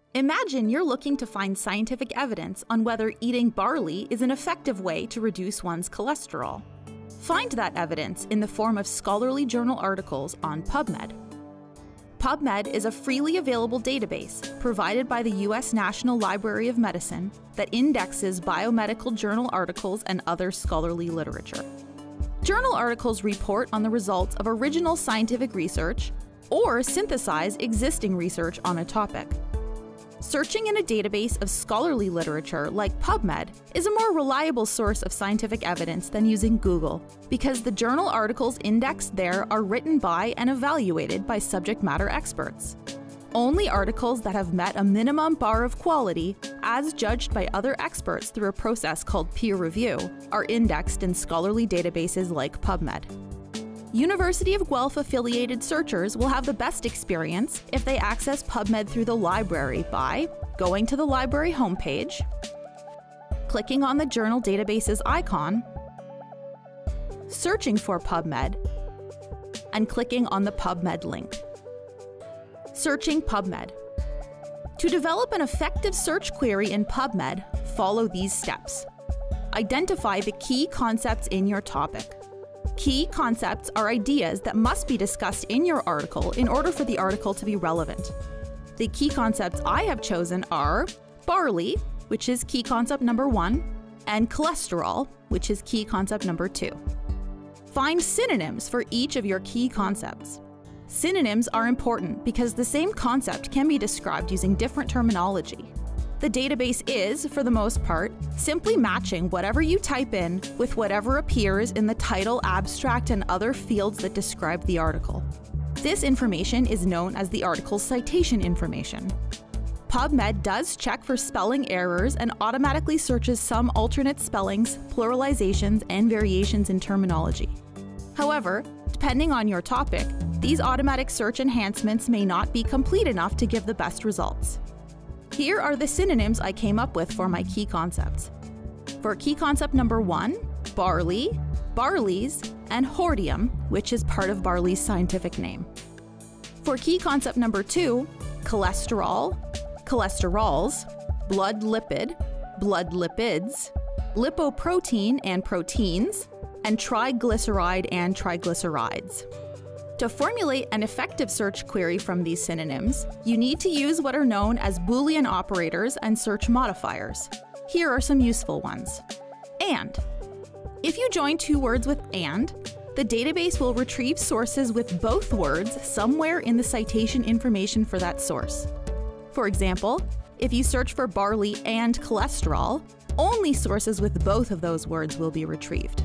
Imagine you're looking to find scientific evidence on whether eating barley is an effective way to reduce one's cholesterol. Find that evidence in the form of scholarly journal articles on PubMed. PubMed is a freely available database provided by the U.S. National Library of Medicine that indexes biomedical journal articles and other scholarly literature. Journal articles report on the results of original scientific research or synthesize existing research on a topic. Searching in a database of scholarly literature like PubMed is a more reliable source of scientific evidence than using Google because the journal articles indexed there are written by and evaluated by subject matter experts. Only articles that have met a minimum bar of quality, as judged by other experts through a process called peer review, are indexed in scholarly databases like PubMed. University of Guelph-affiliated searchers will have the best experience if they access PubMed through the library by going to the library homepage, clicking on the journal databases icon, searching for PubMed, and clicking on the PubMed link. Searching PubMed. To develop an effective search query in PubMed, follow these steps. Identify the key concepts in your topic. Key concepts are ideas that must be discussed in your article in order for the article to be relevant. The key concepts I have chosen are barley, which is key concept number 1, and cholesterol, which is key concept number 2. Find synonyms for each of your key concepts. Synonyms are important because the same concept can be described using different terminology. The database is, for the most part, simply matching whatever you type in with whatever appears in the title, abstract, and other fields that describe the article. This information is known as the article's citation information. PubMed does check for spelling errors and automatically searches some alternate spellings, pluralizations, and variations in terminology. However, depending on your topic, these automatic search enhancements may not be complete enough to give the best results. Here are the synonyms I came up with for my key concepts. For key concept number 1, barley, barleys, and hordeum, which is part of barley's scientific name. For key concept number 2, cholesterol, cholesterols, blood lipid, blood lipids, lipoprotein and proteins, and triglyceride and triglycerides. To formulate an effective search query from these synonyms, you need to use what are known as Boolean operators and search modifiers. Here are some useful ones. And. If you join two words with and, the database will retrieve sources with both words somewhere in the citation information for that source. For example, if you search for barley and cholesterol, only sources with both of those words will be retrieved.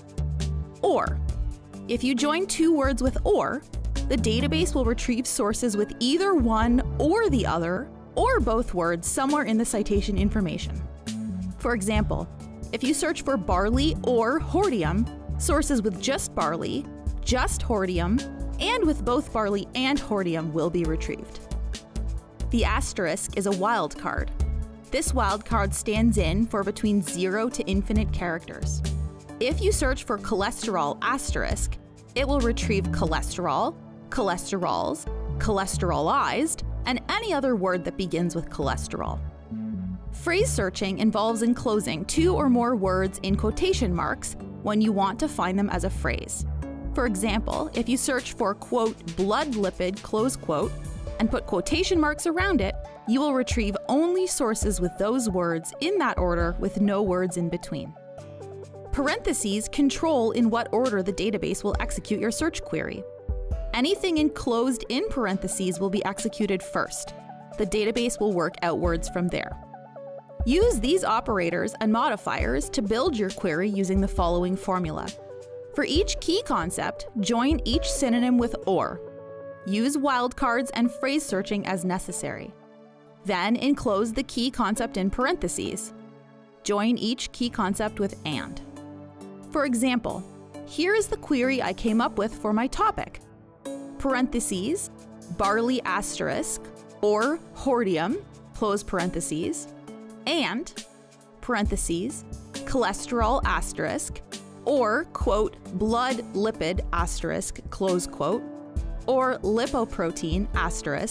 Or. If you join two words with or, the database will retrieve sources with either one or the other, or both words somewhere in the citation information. For example, if you search for barley or hordeum, sources with just barley, just hordeum, and with both barley and hordeum will be retrieved. The asterisk is a wildcard. This wildcard stands in for between 0 to infinite characters. If you search for cholesterol asterisk, it will retrieve cholesterol, cholesterols, cholesterolized, and any other word that begins with cholesterol. Phrase searching involves enclosing 2 or more words in quotation marks when you want to find them as a phrase. For example, if you search for, quote, blood lipid, close quote, and put quotation marks around it, you will retrieve only sources with those words in that order with no words in between. Parentheses control in what order the database will execute your search query. Anything enclosed in parentheses will be executed first. The database will work outwards from there. Use these operators and modifiers to build your query using the following formula. For each key concept, join each synonym with or. Use wildcards and phrase searching as necessary. Then enclose the key concept in parentheses. Join each key concept with and. For example, here is the query I came up with for my topic. Parentheses, barley asterisk, or hordeum, close parentheses, and, parentheses, cholesterol asterisk, or, quote, blood lipid asterisk, close quote, or lipoprotein asterisk,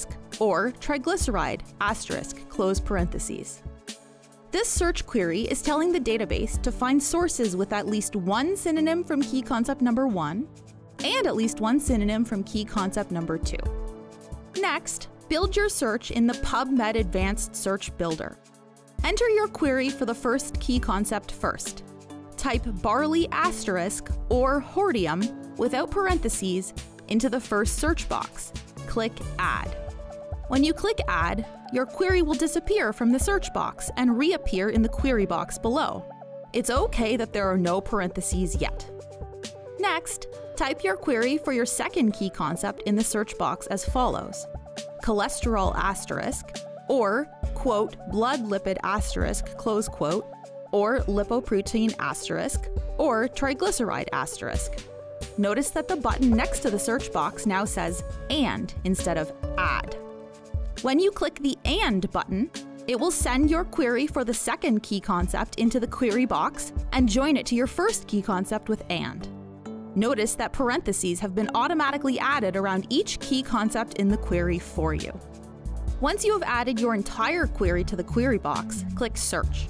or triglyceride *, close parentheses. This search query is telling the database to find sources with at least one synonym from key concept number 1 and at least one synonym from key concept number 2. Next, build your search in the PubMed Advanced Search Builder. Enter your query for the first key concept first. Type barley * or hordeum without parentheses into the first search box. Click Add. When you click Add, your query will disappear from the search box and reappear in the query box below. It's okay that there are no parentheses yet. Next, type your query for your second key concept in the search box as follows: cholesterol * or quote blood lipid * close quote, or lipoprotein * or triglyceride *. Notice that the button next to the search box now says AND instead of ADD. When you click the AND button, it will send your query for the second key concept into the query box and join it to your first key concept with AND. Notice that parentheses have been automatically added around each key concept in the query for you. Once you have added your entire query to the query box, click Search.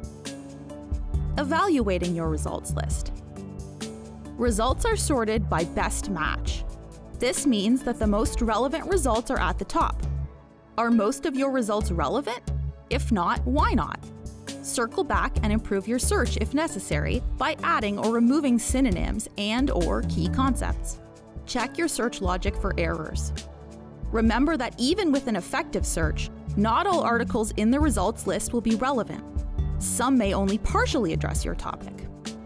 Evaluating your results list. Results are sorted by best match. This means that the most relevant results are at the top. Are most of your results relevant? If not, why not? Circle back and improve your search if necessary by adding or removing synonyms and/or key concepts. Check your search logic for errors. Remember that even with an effective search, not all articles in the results list will be relevant. Some may only partially address your topic.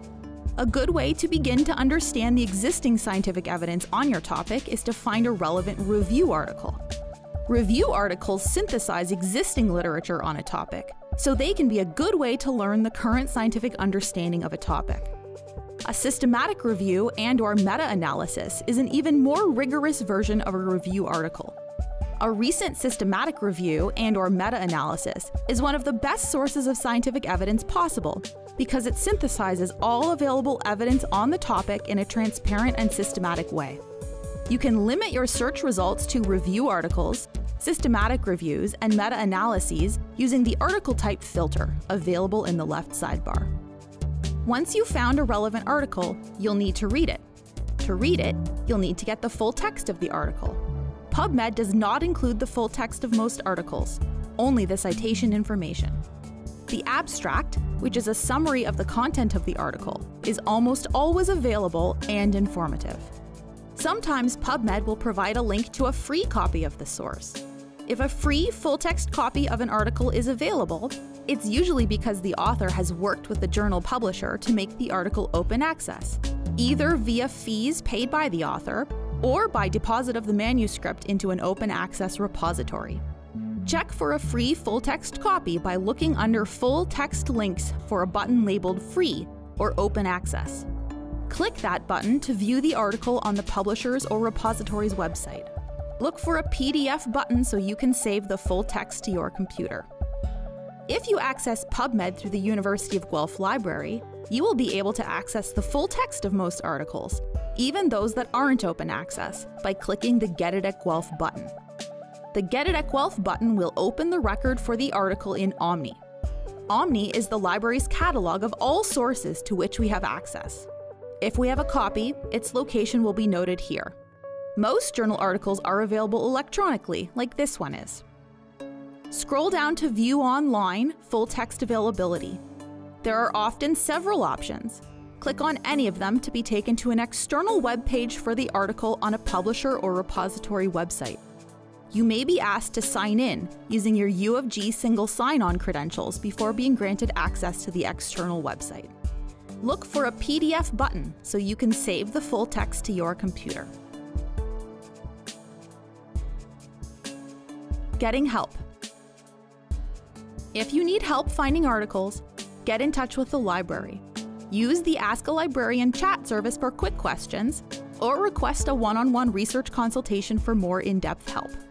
A good way to begin to understand the existing scientific evidence on your topic is to find a relevant review article. Review articles synthesize existing literature on a topic, so they can be a good way to learn the current scientific understanding of a topic. A systematic review and/or meta-analysis is an even more rigorous version of a review article. A recent systematic review and/or meta-analysis is one of the best sources of scientific evidence possible because it synthesizes all available evidence on the topic in a transparent and systematic way. You can limit your search results to review articles, systematic reviews, and meta-analyses using the article type filter available in the left sidebar. Once you've found a relevant article, you'll need to read it. To read it, you'll need to get the full text of the article. PubMed does not include the full text of most articles, only the citation information. The abstract, which is a summary of the content of the article, is almost always available and informative. Sometimes PubMed will provide a link to a free copy of the source. If a free full-text copy of an article is available, it's usually because the author has worked with the journal publisher to make the article open access, either via fees paid by the author or by deposit of the manuscript into an open access repository. Check for a free full-text copy by looking under full text links for a button labeled Free or Open Access. Click that button to view the article on the publisher's or repository's website. Look for a PDF button so you can save the full text to your computer. If you access PubMed through the University of Guelph Library, you will be able to access the full text of most articles, even those that aren't open access, by clicking the Get It at Guelph button. The Get It at Guelph button will open the record for the article in Omni. Omni is the library's catalog of all sources to which we have access. If we have a copy, its location will be noted here. Most journal articles are available electronically, like this one is. Scroll down to View Online Full Text Availability. There are often several options. Click on any of them to be taken to an external web page for the article on a publisher or repository website. You may be asked to sign in using your U of G single sign-on credentials before being granted access to the external website. Look for a PDF button so you can save the full text to your computer. Getting help. If you need help finding articles, get in touch with the library. Use the Ask a Librarian chat service for quick questions, or request a one-on-one research consultation for more in-depth help.